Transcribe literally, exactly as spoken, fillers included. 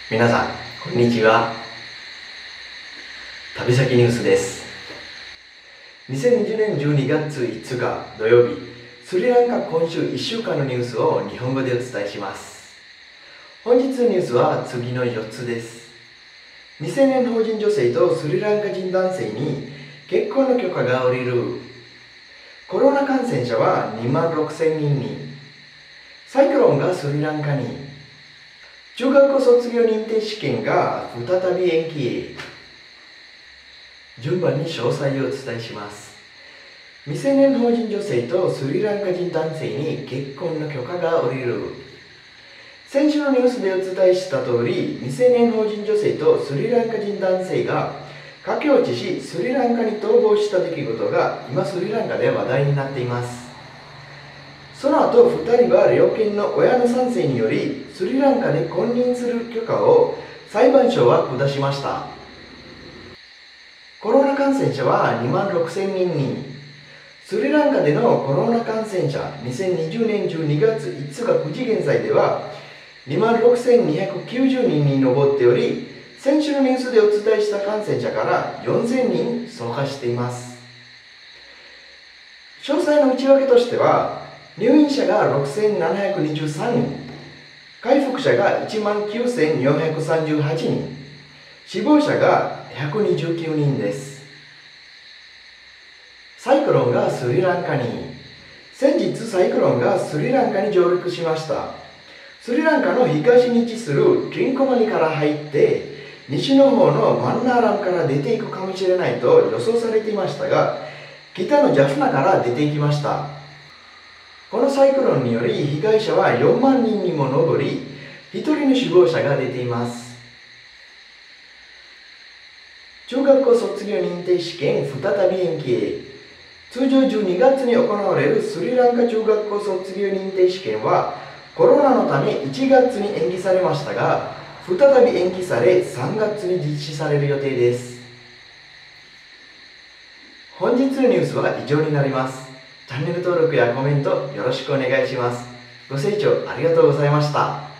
皆さん、こんにちは。旅先ニュースです。にせんにじゅうねんじゅうにがついつか土曜日、スリランカ今週いっしゅうかんのニュースを日本語でお伝えします。本日のニュースは次のよっつです。未成年邦人女性とスリランカ人男性に結婚の許可が下りる。コロナ感染者はにまんろくせんにんに。サイクロンがスリランカに。中学校卒業認定試験が再び延期へ。順番に詳細をお伝えします。未成年邦人女性とスリランカ人男性に結婚の許可が下りる。先週のニュースでお伝えした通り、未成年邦人女性とスリランカ人男性が駆け落ちしスリランカに逃亡した出来事が今スリランカで話題になっています。その後ふたりは猟犬の親の賛成によりスリランカで婚姻する許可を裁判所は下しました。コロナ感染者はにまんろくせんにんに。スリランカでのコロナ感染者にせんにじゅうねんじゅうにがついつかくじ現在ではにまんろくせんにひゃくきゅうじゅうにんに上っており、先週のニュースでお伝えした感染者からよんせんにん増加しています。詳細の内訳としては、入院者がろくせんななひゃくにじゅうさんにん、回復者がいちまんきゅうせんよんひゃくさんじゅうはちにん、死亡者がひゃくにじゅうきゅうにんです。サイクロンがスリランカに。先日サイクロンがスリランカに上陸しました。スリランカの東に位置するトリンコマニから入って西の方のマンナーラムから出ていくかもしれないと予想されていましたが、北のジャフナから出ていきました。このサイクロンにより被害者はよんまんにんにも上り、ひとりの死亡者が出ています。中学校卒業認定試験再び延期へ。通常じゅうにがつに行われるスリランカ中学校卒業認定試験はコロナのためいちがつに延期されましたが、再び延期されさんがつに実施される予定です。本日のニュースは以上になります。チャンネル登録やコメントよろしくお願いします。ご清聴ありがとうございました。